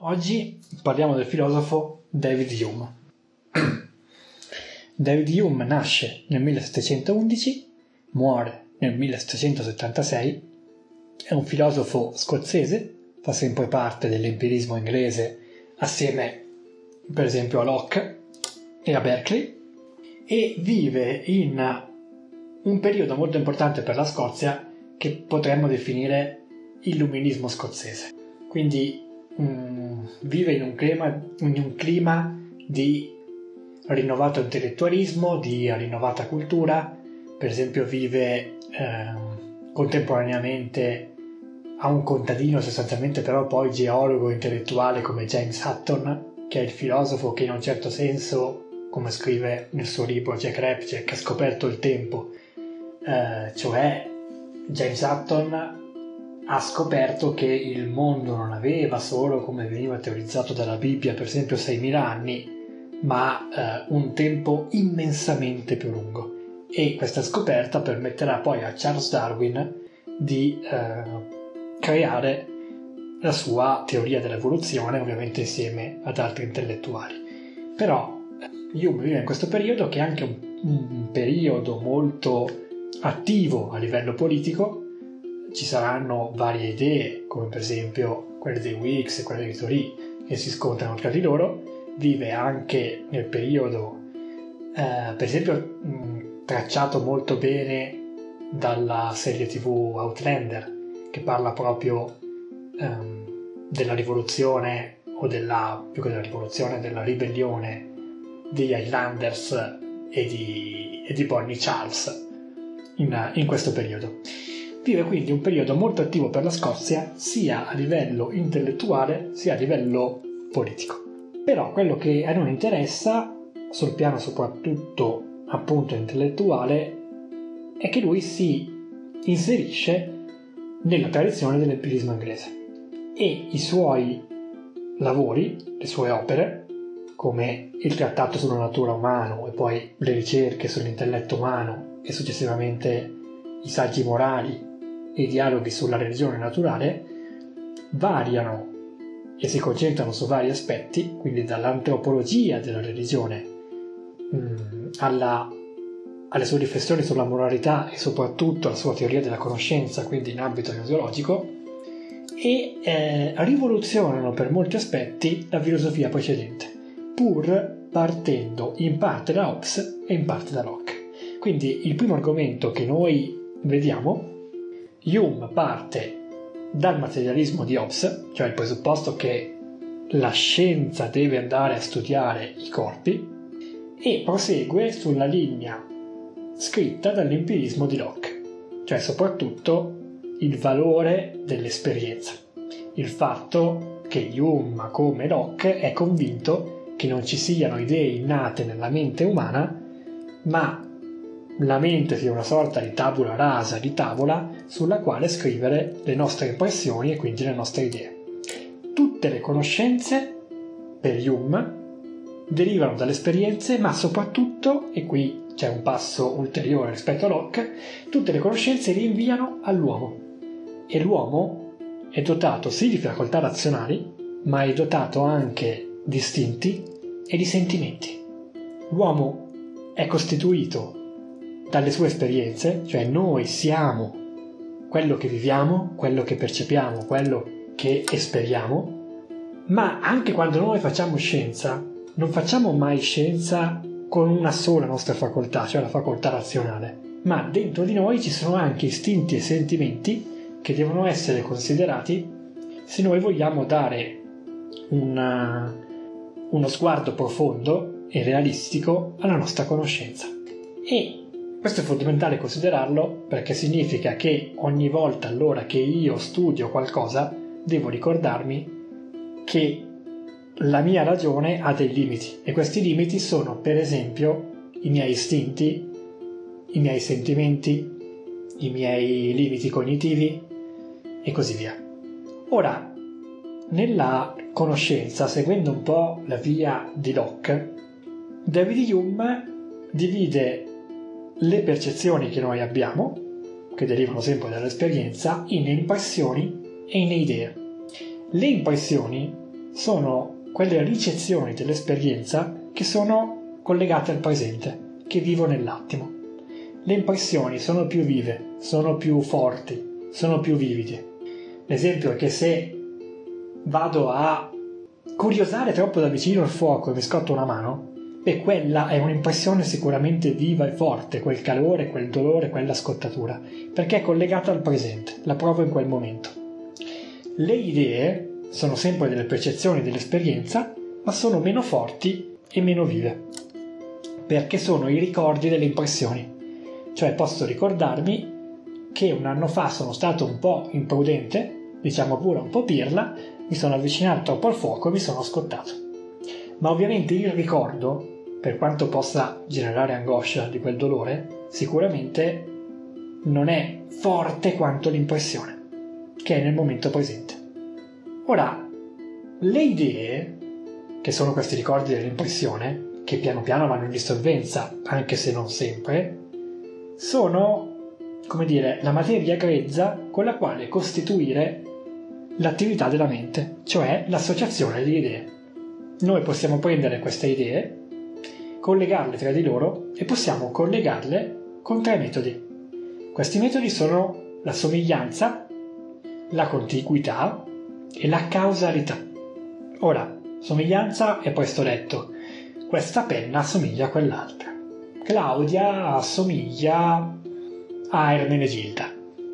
Oggi parliamo del filosofo David Hume. David Hume nasce nel 1711, muore nel 1776, è un filosofo scozzese, fa sempre parte dell'empirismo inglese assieme per esempio a Locke e a Berkeley, e vive in un periodo molto importante per la Scozia che potremmo definire illuminismo scozzese. Quindi vive in un clima di rinnovato intellettualismo, di rinnovata cultura. Per esempio vive contemporaneamente a un contadino sostanzialmente, però poi geologo intellettuale come James Hutton, che è il filosofo che in un certo senso, come scrive nel suo libro Jack Repchak, ha scoperto il tempo. Cioè James Hutton ha scoperto che il mondo non aveva solo, come veniva teorizzato dalla Bibbia, per esempio 6.000 anni, ma un tempo immensamente più lungo. E questa scoperta permetterà poi a Charles Darwin di creare la sua teoria dell'evoluzione, ovviamente insieme ad altri intellettuali. Però Hume vive in questo periodo, che è anche un periodo molto attivo a livello politico. Ci saranno varie idee, come per esempio quelle dei Whigs e quelle dei Tory, che si scontrano tra di loro. Vive anche nel periodo, per esempio, tracciato molto bene dalla serie TV Outlander, che parla proprio della rivoluzione, o più che della rivoluzione, della ribellione degli Highlanders e di Bonnie Charles in questo periodo. Vive quindi un periodo molto attivo per la Scozia, sia a livello intellettuale sia a livello politico. Però quello che a noi interessa, sul piano soprattutto appunto intellettuale, è che lui si inserisce nella tradizione dell'empirismo inglese, e i suoi lavori, le sue opere, come il trattato sulla natura umana e poi le ricerche sull'intelletto umano e successivamente i saggi morali e i dialoghi sulla religione naturale, variano e si concentrano su vari aspetti, quindi dall'antropologia della religione alle sue riflessioni sulla moralità e soprattutto alla sua teoria della conoscenza, quindi in ambito gnosiologico, e rivoluzionano per molti aspetti la filosofia precedente, pur partendo in parte da Hobbes e in parte da Locke. Quindi il primo argomento che noi vediamo, Hume parte dal materialismo di Hobbes, cioè il presupposto che la scienza deve andare a studiare i corpi, e prosegue sulla linea scritta dall'empirismo di Locke, cioè soprattutto il valore dell'esperienza, il fatto che Hume, come Locke, è convinto che non ci siano idee innate nella mente umana, ma la mente sia una sorta di tabula rasa, di tavola sulla quale scrivere le nostre impressioni e quindi le nostre idee. Tutte le conoscenze, per Hume, derivano dalle esperienze, ma soprattutto, e qui c'è un passo ulteriore rispetto a Locke, tutte le conoscenze rinviano all'uomo. E l'uomo è dotato sì di facoltà razionali, ma è dotato anche di istinti e di sentimenti. L'uomo è costituito dalle sue esperienze, cioè noi siamo quello che viviamo, quello che percepiamo, quello che esperiamo, ma anche quando noi facciamo scienza, non facciamo mai scienza con una sola nostra facoltà, cioè la facoltà razionale, ma dentro di noi ci sono anche istinti e sentimenti che devono essere considerati se noi vogliamo dare uno sguardo profondo e realistico alla nostra conoscenza. E questo è fondamentale considerarlo, perché significa che ogni volta allora che io studio qualcosa devo ricordarmi che la mia ragione ha dei limiti, e questi limiti sono per esempio i miei istinti, i miei sentimenti, i miei limiti cognitivi e così via. Ora, nella conoscenza, seguendo un po' la via di Locke, David Hume divide le percezioni che noi abbiamo, che derivano sempre dall'esperienza, in impressioni e in idee. Le impressioni sono quelle ricezioni dell'esperienza che sono collegate al presente, che vivo nell'attimo. Le impressioni sono più vive, sono più forti, sono più vivide. L'esempio è che se vado a curiosare troppo da vicino il fuoco e mi scotto una mano, quella è un'impressione sicuramente viva e forte, quel calore, quel dolore, quella scottatura, perché è collegata al presente, la provo in quel momento. Le idee sono sempre delle percezioni dell'esperienza, ma sono meno forti e meno vive, perché sono i ricordi delle impressioni. Cioè posso ricordarmi che un anno fa sono stato un po' imprudente, diciamo pure un po' pirla, mi sono avvicinato troppo al fuoco e mi sono scottato. Ma ovviamente il ricordo, per quanto possa generare angoscia di quel dolore, sicuramente non è forte quanto l'impressione, che è nel momento presente. Ora, le idee, che sono questi ricordi dell'impressione, che piano piano vanno in dissolvenza, anche se non sempre, sono, come dire, la materia grezza con la quale costituire l'attività della mente, cioè l'associazione di idee. Noi possiamo prendere queste idee, collegarle tra di loro e possiamo collegarle con 3 metodi. Questi metodi sono la somiglianza, la contiguità e la causalità. Ora, somiglianza è presto detto. Questa penna assomiglia a quell'altra. Claudia assomiglia a Ermenegilda.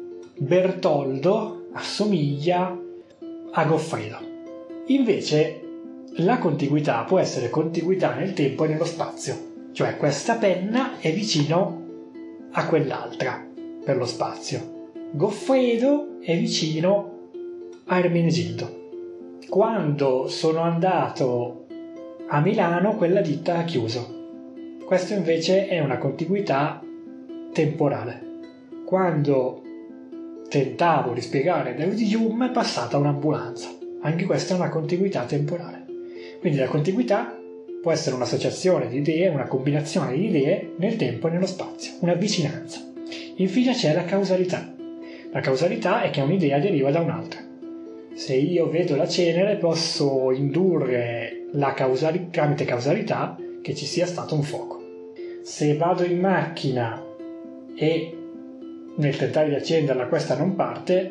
Bertoldo assomiglia a Goffredo. Invece la contiguità può essere contiguità nel tempo e nello spazio, cioè questa penna è vicino a quell'altra per lo spazio. Goffredo è vicino a Ermenegildo. Quando sono andato a Milano quella ditta ha chiuso. Questo invece è una contiguità temporale. Quando tentavo di spiegare David Hume è passata un'ambulanza. Anche questa è una contiguità temporale. Quindi la contiguità può essere un'associazione di idee, una combinazione di idee nel tempo e nello spazio, una vicinanza. Infine c'è la causalità. La causalità è che un'idea deriva da un'altra. Se io vedo la cenere posso indurre tramite causalità che ci sia stato un fuoco. Se vado in macchina e nel tentare di accenderla questa non parte,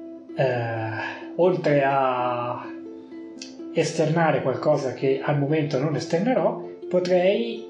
oltre a esternare qualcosa che al momento non esternerò, potrei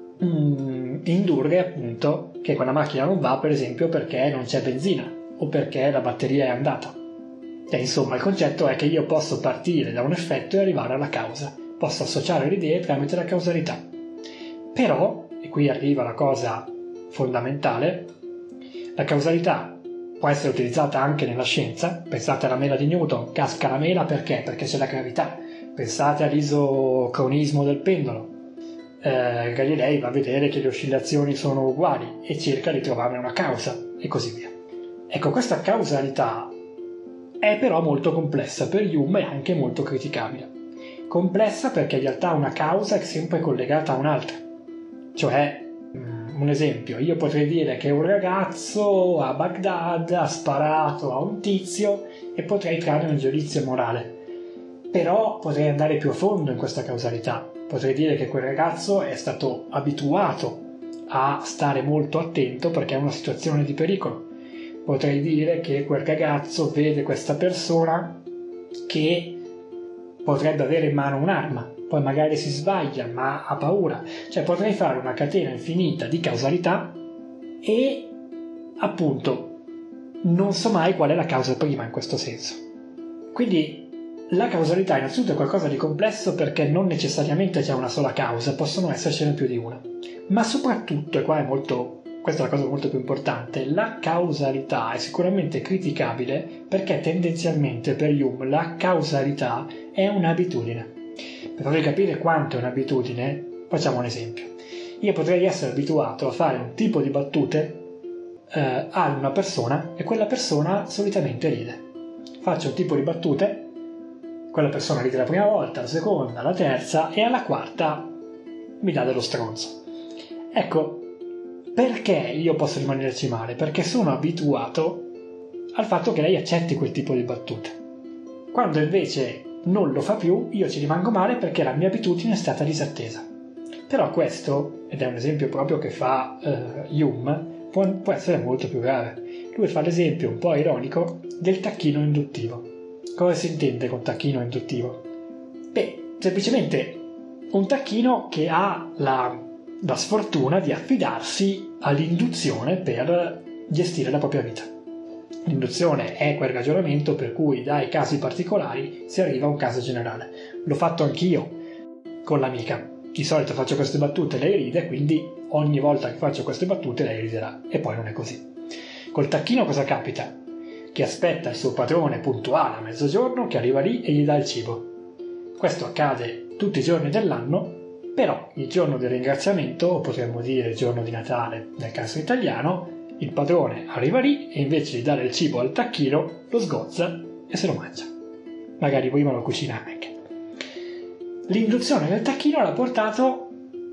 indurre appunto che quella macchina non va, per esempio perché non c'è benzina o perché la batteria è andata. Insomma, il concetto è che io posso partire da un effetto e arrivare alla causa, posso associare le idee tramite la causalità. Però, e qui arriva la cosa fondamentale, la causalità può essere utilizzata anche nella scienza. Pensate alla mela di Newton, casca la mela perché? Perché c'è la gravità. Pensate all'isocronismo del pendolo. Galilei va a vedere che le oscillazioni sono uguali e cerca di trovarne una causa e così via. Ecco, questa causalità è però molto complessa per Hume e anche molto criticabile. Complessa perché in realtà una causa è sempre collegata a un'altra. Cioè, un esempio, io potrei dire che un ragazzo a Baghdad ha sparato a un tizio e potrei trarre un giudizio morale. Però potrei andare più a fondo in questa causalità. Potrei dire che quel ragazzo è stato abituato a stare molto attento perché è una situazione di pericolo. Potrei dire che quel ragazzo vede questa persona che potrebbe avere in mano un'arma, poi magari si sbaglia ma ha paura. Cioè potrei fare una catena infinita di causalità e appunto non so mai qual è la causa prima in questo senso. Quindi la causalità innanzitutto è qualcosa di complesso perché non necessariamente c'è una sola causa, possono essercene più di una. Ma soprattutto, e questa è la cosa molto più importante, la causalità è sicuramente criticabile perché tendenzialmente per Hume la causalità è un'abitudine. Per farvi capire quanto è un'abitudine, facciamo un esempio. Io potrei essere abituato a fare un tipo di battute a una persona e quella persona solitamente ride. Faccio un tipo di battute, quella persona ride la prima volta, la seconda, la terza e alla quarta mi dà dello stronzo. Ecco, perché io posso rimanerci male? Perché sono abituato al fatto che lei accetti quel tipo di battute. Quando invece non lo fa più, io ci rimango male perché la mia abitudine è stata disattesa. Però questo, ed è un esempio proprio che fa Hume, può essere molto più grave. Lui fa l'esempio un po' ironico del tacchino induttivo. Cosa si intende con tacchino induttivo? Beh, semplicemente un tacchino che ha la sfortuna di affidarsi all'induzione per gestire la propria vita. L'induzione è quel ragionamento per cui dai casi particolari si arriva a un caso generale. L'ho fatto anch'io con l'amica. Di solito faccio queste battute, lei ride, quindi ogni volta che faccio queste battute lei riderà. E poi non è così. Col tacchino cosa capita? Che aspetta il suo padrone puntuale a mezzogiorno, che arriva lì e gli dà il cibo. Questo accade tutti i giorni dell'anno, però il giorno del ringraziamento, o potremmo dire il giorno di Natale nel caso italiano, il padrone arriva lì e invece di dare il cibo al tacchino lo sgozza e se lo mangia. Magari prima lo cucina anche. L'induzione del tacchino l'ha portato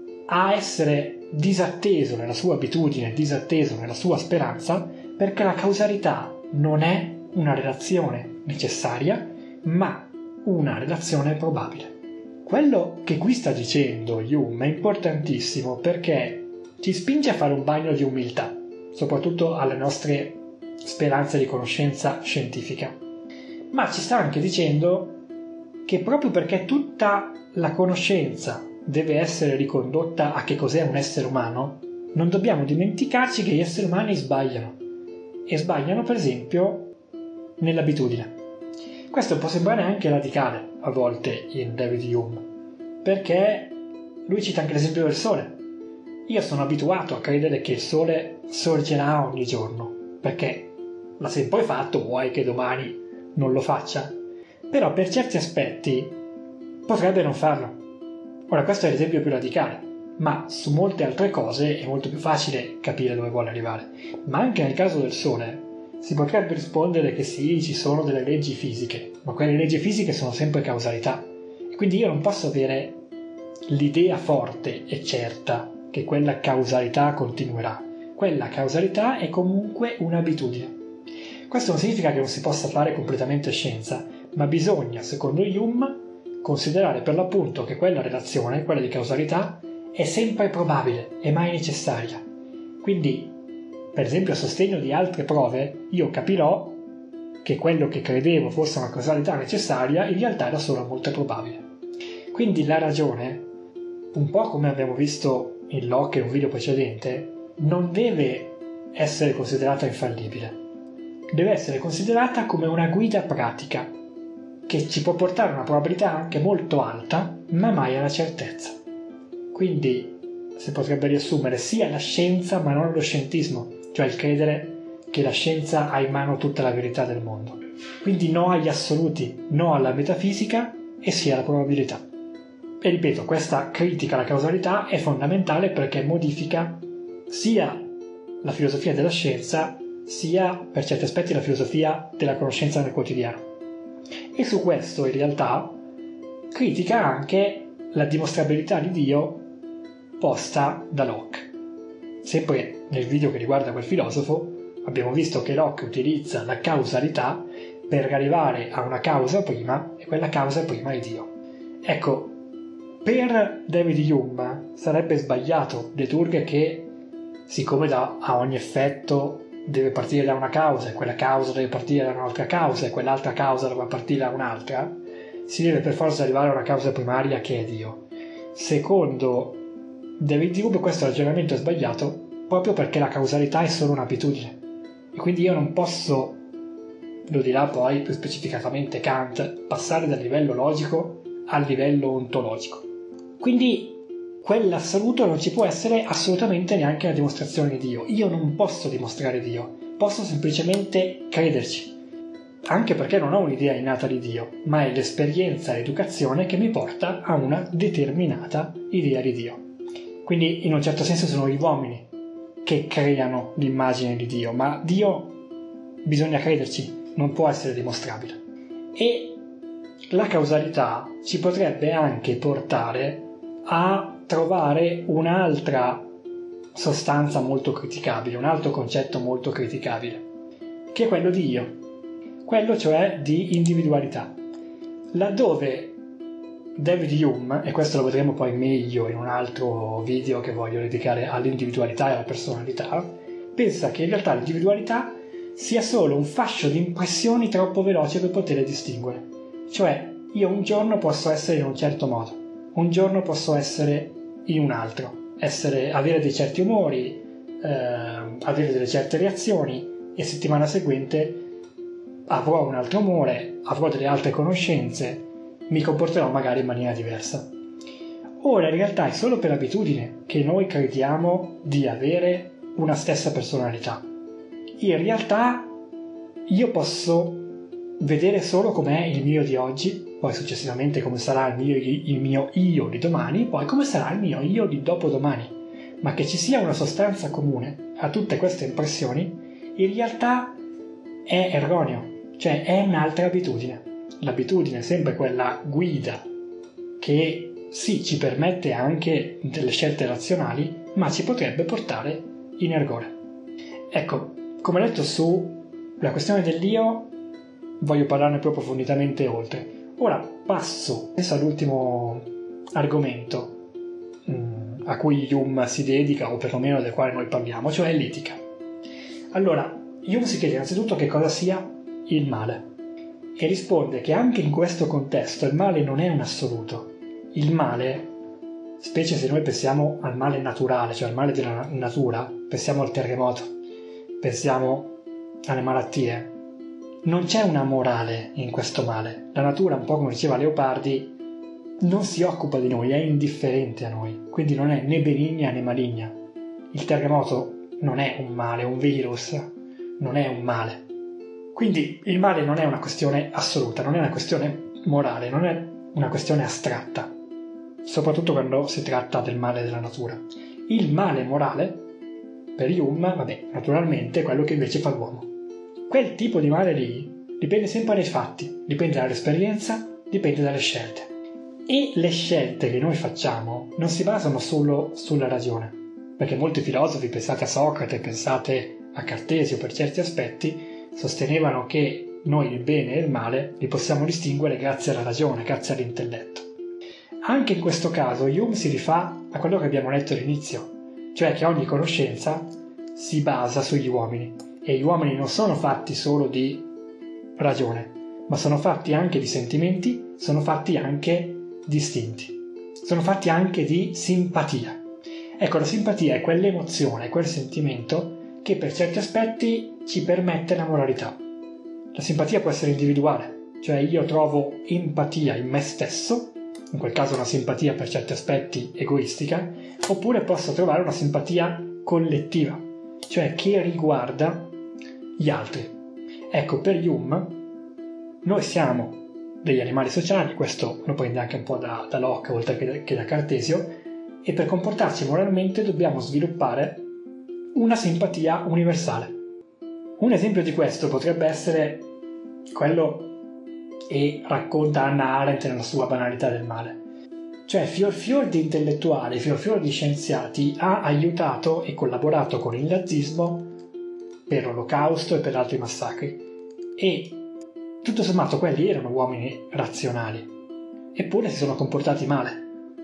a essere disatteso nella sua abitudine, disatteso nella sua speranza, perché la causalità non è una relazione necessaria, ma una relazione probabile. Quello che qui sta dicendo Hume è importantissimo perché ci spinge a fare un bagno di umiltà, soprattutto alle nostre speranze di conoscenza scientifica. Ma ci sta anche dicendo che proprio perché tutta la conoscenza deve essere ricondotta a che cos'è un essere umano, non dobbiamo dimenticarci che gli esseri umani sbagliano. E sbagliano, per esempio, nell'abitudine. Questo può sembrare anche radicale a volte in David Hume, perché lui cita anche l'esempio del sole. Io sono abituato a credere che il sole sorgerà ogni giorno, perché l'ha sempre fatto, vuoi che domani non lo faccia? Però per certi aspetti potrebbe non farlo. Ora questo è l'esempio più radicale, ma su molte altre cose è molto più facile capire dove vuole arrivare. Ma anche nel caso del sole si potrebbe rispondere che sì, ci sono delle leggi fisiche, ma quelle leggi fisiche sono sempre causalità. E quindi io non posso avere l'idea forte e certa che quella causalità continuerà. Quella causalità è comunque un'abitudine. Questo non significa che non si possa fare completamente scienza, ma bisogna, secondo Hume, considerare per l'appunto che quella relazione, quella di causalità, è sempre probabile e mai necessaria. Quindi, per esempio a sostegno di altre prove, io capirò che quello che credevo fosse una causalità necessaria in realtà era solo molto probabile. Quindi la ragione, un po' come abbiamo visto in Locke in un video precedente, non deve essere considerata infallibile. Deve essere considerata come una guida pratica che ci può portare a una probabilità anche molto alta, ma mai alla certezza. Quindi si potrebbe riassumere sia la scienza ma non lo scientismo, cioè il credere che la scienza ha in mano tutta la verità del mondo. Quindi no agli assoluti, no alla metafisica e sì alla probabilità. E ripeto, questa critica alla causalità è fondamentale perché modifica sia la filosofia della scienza sia per certi aspetti la filosofia della conoscenza nel quotidiano. E su questo in realtà critica anche la dimostrabilità di Dio posta da Locke. Sempre nel video che riguarda quel filosofo abbiamo visto che Locke utilizza la causalità per arrivare a una causa prima e quella causa prima è Dio. Ecco, per David Hume sarebbe sbagliato dedurre che siccome a ogni effetto deve partire da una causa e quella causa deve partire da un'altra causa e quell'altra causa deve partire da un'altra, si deve per forza arrivare a una causa primaria che è Dio. Secondo David Hume questo ragionamento è sbagliato proprio perché la causalità è solo un'abitudine e quindi io non posso, lo dirà poi più specificatamente Kant, passare dal livello logico al livello ontologico. Quindi quell'assoluto non ci può essere assolutamente neanche la dimostrazione di Dio. Io non posso dimostrare Dio, posso semplicemente crederci, anche perché non ho un'idea innata di Dio, ma è l'esperienza e l'educazione che mi porta a una determinata idea di Dio. Quindi in un certo senso sono gli uomini che creano l'immagine di Dio, ma Dio bisogna crederci, non può essere dimostrabile. E la causalità ci potrebbe anche portare a trovare un'altra sostanza molto criticabile, un altro concetto molto criticabile, che è quello di io, quello cioè di individualità. laddove David Hume, e questo lo vedremo poi meglio in un altro video che voglio dedicare all'individualità e alla personalità, pensa che in realtà l'individualità sia solo un fascio di impressioni troppo veloce per poterle distinguere. Cioè, io un giorno posso essere in un certo modo, un giorno posso essere in un altro, avere dei certi umori, avere delle certe reazioni, e settimana seguente avrò un altro umore, avrò delle altre conoscenze, mi comporterò magari in maniera diversa. Ora in realtà è solo per abitudine che noi crediamo di avere una stessa personalità. In realtà io posso vedere solo com'è il mio di oggi, poi successivamente come sarà il mio io di domani, poi come sarà il mio io di dopodomani. Ma che ci sia una sostanza comune a tutte queste impressioni, in realtà è erroneo, cioè è un'altra abitudine. L'abitudine è sempre quella guida che sì, ci permette anche delle scelte razionali, ma ci potrebbe portare in errore. Ecco, come detto sulla questione dell'io, voglio parlarne più approfonditamente oltre. Ora passo all'ultimo argomento a cui Hume si dedica, o perlomeno del quale noi parliamo, cioè l'etica. Allora, Hume si chiede innanzitutto che cosa sia il male, e risponde che anche in questo contesto il male non è un assoluto. Il male, specie se noi pensiamo al male naturale, cioè al male della natura, pensiamo al terremoto, pensiamo alle malattie, non c'è una morale in questo male. La natura, un po' come diceva Leopardi, non si occupa di noi, è indifferente a noi, quindi non è né benigna né maligna. Il terremoto non è un male, un virus non è un male. Quindi il male non è una questione assoluta, non è una questione morale, non è una questione astratta, soprattutto quando si tratta del male della natura. Il male morale, per Hume, naturalmente è quello che invece fa l'uomo. Quel tipo di male lì dipende sempre dai fatti, dipende dall'esperienza, dipende dalle scelte. E le scelte che noi facciamo non si basano solo sulla ragione, perché molti filosofi, pensate a Socrate, pensate a Cartesio per certi aspetti, sostenevano che noi il bene e il male li possiamo distinguere grazie alla ragione, grazie all'intelletto. Anche in questo caso Hume si rifà a quello che abbiamo letto all'inizio, cioè che ogni conoscenza si basa sugli uomini, e gli uomini non sono fatti solo di ragione, ma sono fatti anche di sentimenti, sono fatti anche di istinti, sono fatti anche di simpatia. Ecco, la simpatia è quell'emozione, quel sentimento che per certi aspetti ci permette la moralità. La simpatia può essere individuale, cioè io trovo empatia in me stesso, in quel caso una simpatia per certi aspetti egoistica, oppure posso trovare una simpatia collettiva, cioè che riguarda gli altri. Ecco, per Hume noi siamo degli animali sociali, questo lo prende anche un po' da Locke oltre che da Cartesio, e per comportarci moralmente dobbiamo sviluppare una simpatia universale. Un esempio di questo potrebbe essere quello che racconta Hannah Arendt nella sua Banalità del male. Cioè fior di intellettuali, fior di scienziati ha aiutato e collaborato con il nazismo per l'Olocausto e per altri massacri, e tutto sommato quelli erano uomini razionali, eppure si sono comportati male,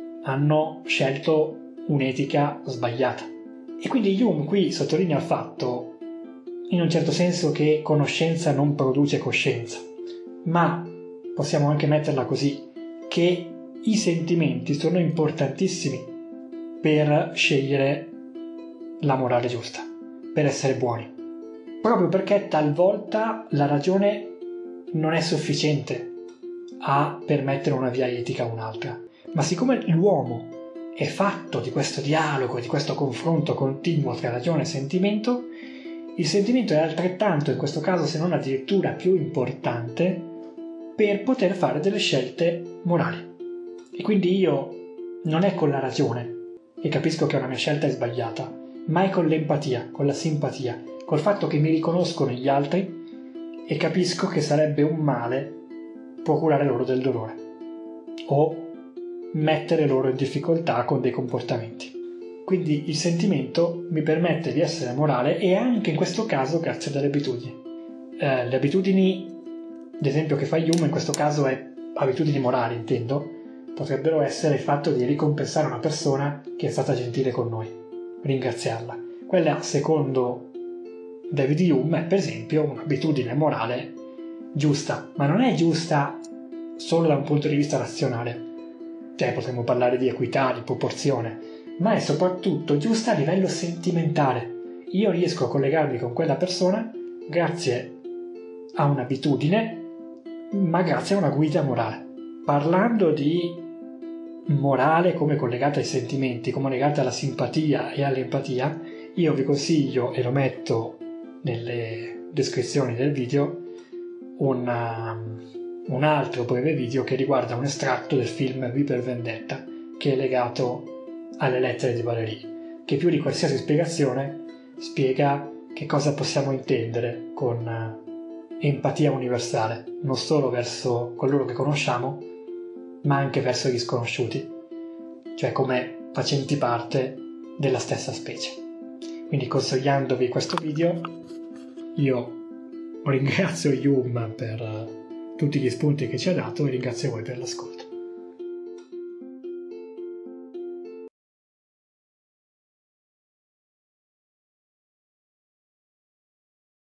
hanno scelto un'etica sbagliata. E quindi Hume qui sottolinea il fatto, in un certo senso, che conoscenza non produce coscienza, ma possiamo anche metterla così, che i sentimenti sono importantissimi per scegliere la morale giusta, per essere buoni, proprio perché talvolta la ragione non è sufficiente a permettere una via etica a un'altra, ma siccome l'uomo è fatto di questo dialogo, di questo confronto continuo tra ragione e sentimento, il sentimento è altrettanto, in questo caso se non addirittura più importante, per poter fare delle scelte morali. E quindi io non è con la ragione che capisco che una mia scelta è sbagliata, ma è con l'empatia, con la simpatia, col fatto che mi riconoscono gli altri e capisco che sarebbe un male procurare loro del dolore o mettere loro in difficoltà con dei comportamenti. Quindi il sentimento mi permette di essere morale, e anche in questo caso grazie alle abitudini. Le abitudini, l'esempio che fa Hume in questo caso è abitudini morali intendo, potrebbero essere il fatto di ricompensare una persona che è stata gentile con noi, ringraziarla. Quella, secondo David Hume, è per esempio un'abitudine morale giusta, ma non è giusta solo da un punto di vista razionale, cioè potremmo parlare di equità, di proporzione, ma è soprattutto giusta a livello sentimentale. Io riesco a collegarmi con quella persona grazie a un'abitudine, ma grazie a una guida morale. Parlando di morale come collegata ai sentimenti, come legata alla simpatia e all'empatia, io vi consiglio, e lo metto nelle descrizioni del video, un altro breve video che riguarda un estratto del film V per Vendetta, che è legato alle lettere di Valéry, che più di qualsiasi spiegazione spiega che cosa possiamo intendere con empatia universale, non solo verso coloro che conosciamo, ma anche verso gli sconosciuti, cioè come facenti parte della stessa specie. Quindi, consigliandovi questo video, io ringrazio Hume per tutti gli spunti che ci ha dato e ringrazio voi per l'ascolto.